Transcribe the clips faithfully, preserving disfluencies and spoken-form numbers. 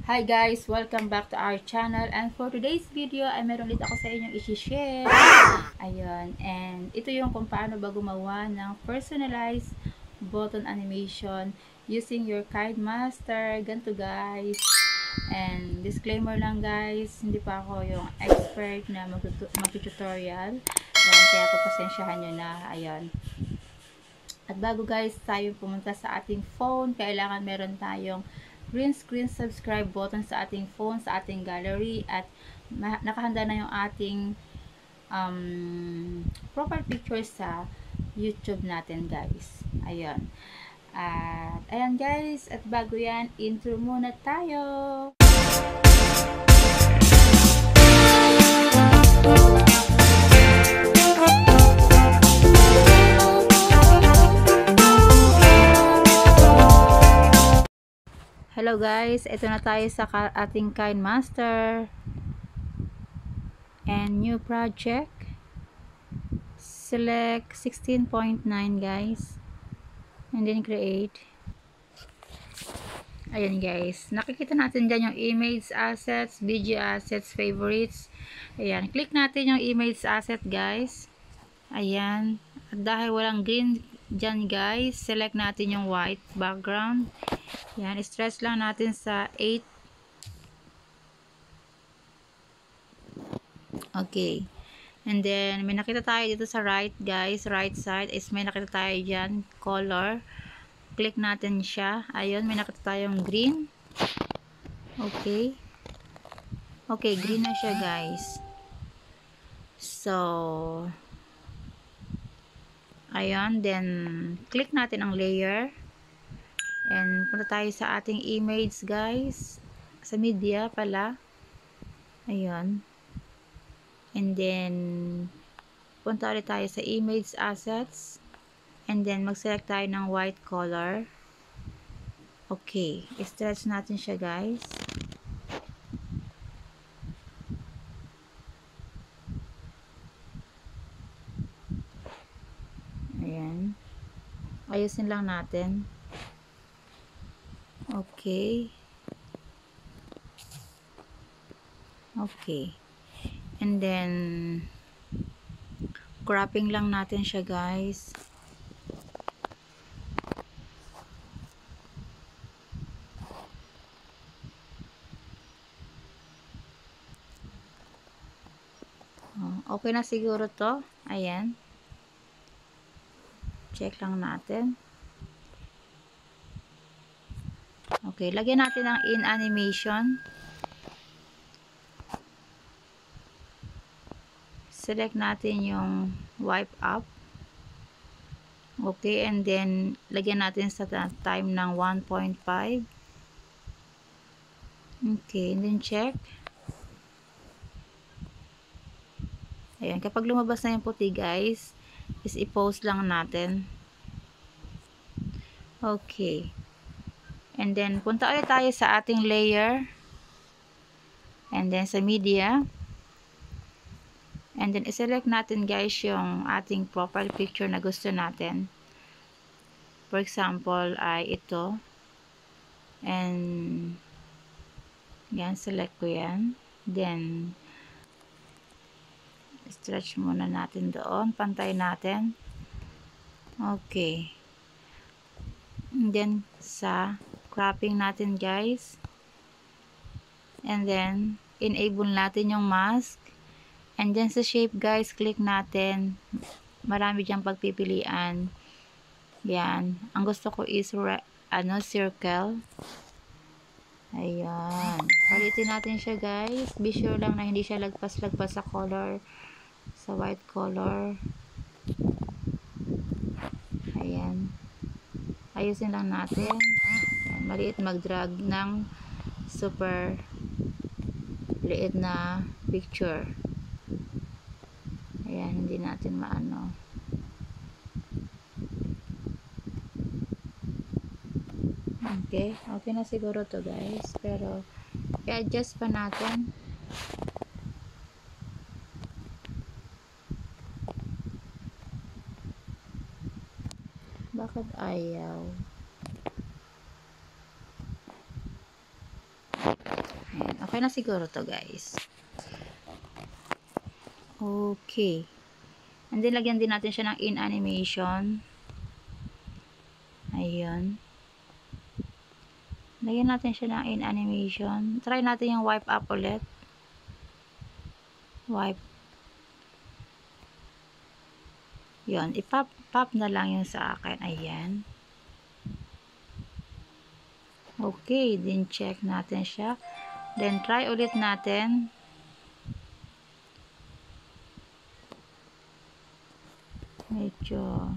Hi guys! Welcome back to our channel, and for today's video ay meron ulit ako sa inyong isi-share. Ayun, and ito yung kung paano ba gumawa ng personalized button animation using your KineMaster. Ganito guys. And disclaimer lang guys, hindi pa ako yung expert na mag-tutorial. Ayan, kaya pagpasensyahan nyo na. Ayun. At bago guys tayo pumunta sa ating phone, kailangan meron tayong green screen subscribe button sa ating phone, sa ating gallery, at nakahanda na yung ating um, profile picture sa YouTube natin guys. Ayun. At ayan guys, at bago yan, intro muna tayo. Hello guys, ito na tayo sa ating KineMaster and new project. Select sixteen point nine guys and then create. Ayan guys, nakikita natin dyan yung image assets, video assets, favorites. Ayan, click natin yung image asset guys. Ayan, at dahil walang green dyan guys, select natin yung white background. Yan, stretch lang natin sa eight. Okay. And then, may nakita tayo dito sa right, guys. Right side is may nakita tayo dyan. Color. Click natin siya. Ayun, may nakita tayong green. Okay. Okay, green na siya, guys. So, ayun. Then, click natin ang layer. And punta tayo sa ating image guys, sa media pala. Ayun. And then punta ulit tayo sa image assets, and then mag-select tayo ng white color. Okay, stretch natin siya guys. Ayan, ayusin lang natin. Okay. Okay. And then, cropping lang natin siya guys. Okay na siguro to. Ayan. Check lang natin. Okay, lagyan natin ng in animation. Select natin yung wipe up. Okay, and then lagyan natin sa time ng one point five. Okay, and then check. Ayan, kapag lumabas na yung puti guys, is i-pause lang natin. Okay. And then, punta ulit tayo sa ating layer. And then, sa media. And then, iselect natin guys yung ating profile picture na gusto natin. For example, ay ito. And, yan, select ko yan. Then, stretch muna natin doon. Pantay natin. Okay. And then, sa cropping natin guys. And then, enable natin yung mask. And then, sa shape guys, click natin. Marami diyang pagpipilian. Yan. Ang gusto ko is ano, circle. Ayan. Palitin natin siya guys. Be sure lang na hindi siya lagpas-lagpas sa color. Sa white color. Ayan. Ayusin lang natin. Ayan. Maliit mag-drag ng super liit na picture. Ayan. Hindi natin maano. Okay. Okay na siguro to guys. Pero, i-adjust pa natin. Bakit ayaw? Ayan. Okay na siguro to guys. Okay. And then, lagyan din natin siya ng in animation. Ayun. Lagyan natin siya ng in animation. Try natin yung wipe up ulit. Wipe. Yun. I-pop pop na lang yung sa akin. Ayan. Okay. Then, check natin siya. Then, try ulit natin. Medyo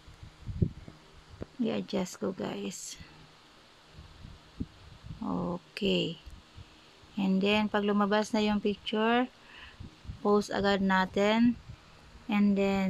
i-adjust ko guys. Okay. And then, pag lumabas na yung picture, post agad natin. And then,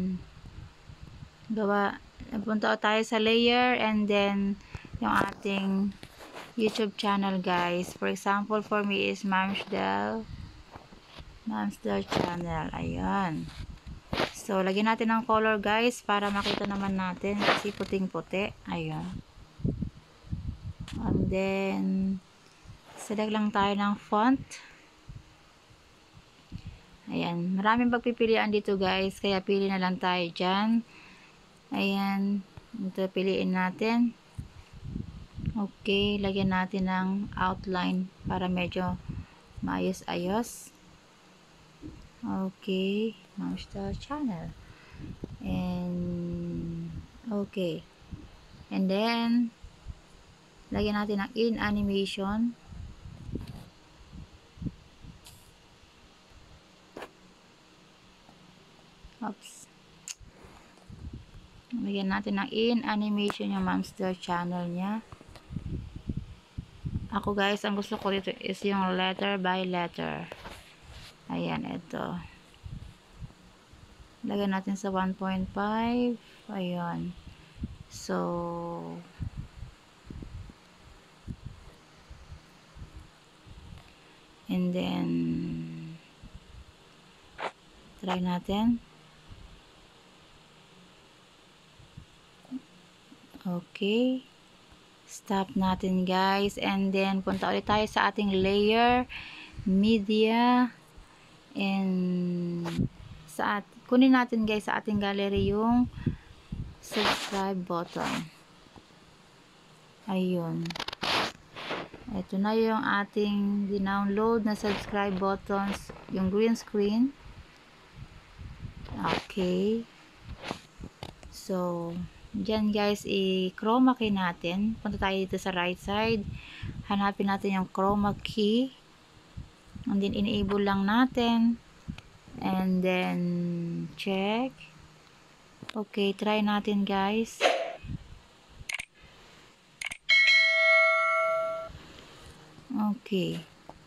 gawa, punta tayo sa layer and then, yung ating YouTube channel guys. For example, for me is Mamsdel. Mamsdel channel. Ayan. So, lagyan natin ng color guys para makita naman natin kasi puting-puti. Ayan. And then, select lang tayo ng font. Ayan. Maraming pagpipilian dito guys. Kaya pili na lang tayo dyan. Ayan. Ito piliin natin. Okay. Lagyan natin ng outline para medyo maayos-ayos. Okay. Mamsdel channel. And okay. And then lagyan natin ng in animation. Oops. Lagyan natin ng in animation yung Mamsdel channel niya. Ako guys, ang gusto ko dito is yung letter by letter. Ayan, ito. Lagyan natin sa one point five. Ayan. So, and then, try natin. Okay. Stop natin guys. And then, punta ulit tayo sa ating layer, media, and sa at kunin natin guys sa ating gallery yung subscribe button. Ayun. Ito na yung ating dinownload na subscribe buttons, yung green screen. Okay. So, dyan guys, i-chroma key natin. Punta tayo dito sa right side. Hanapin natin yung chroma key. And then, enable lang natin. And then, check. Okay, try natin guys. Okay.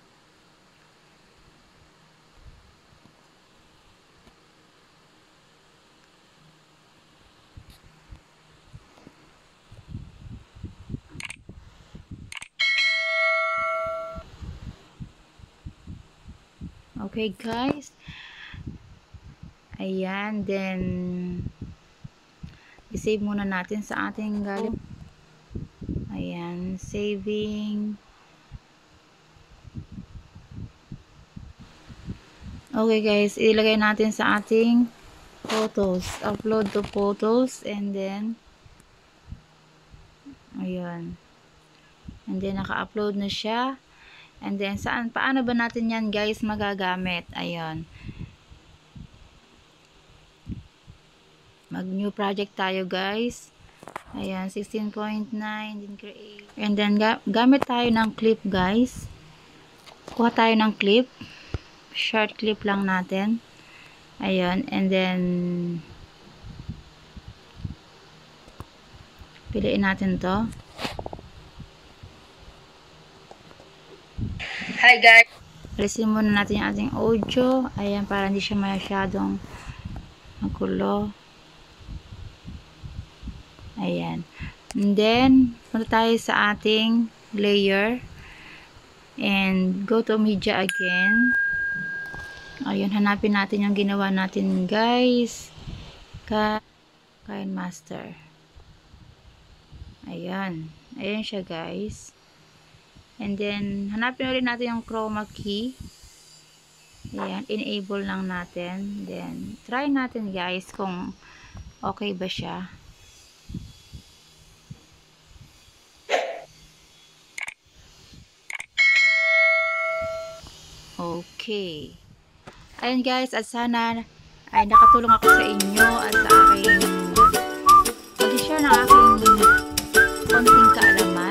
Okay guys. Ayan, then i-save muna natin sa ating gallery. Ayan, saving. Okay guys, ilagay natin sa ating photos. Upload to photos and then ayan. And then naka-upload na siya. And then saan paano ba natin 'yan guys magagamit? Ayan. Mag new project tayo guys. Ayan, sixteen point nine, then create. And then ga gamit tayo ng clip guys. Kuha tayo ng clip. Short clip lang natin. Ayan, and then piliin natin 'to. Hi guys. Alisin muna natin yung ating audio. Ayan, para hindi siya masyadong magulo. Ayan. And then, punta tayo sa ating layer. And go to media again. Ayan, hanapin natin yung ginawa natin guys. KineMaster. Ayan. Ayan siya guys. And then, hanapin ulit natin yung chroma key. Ayan, enable lang natin. Then, try natin guys kung okay ba siya. Okay. Ayan guys, at sana ay nakatulong ako sa inyo at sa aking pag-share ng aking konting kaalaman.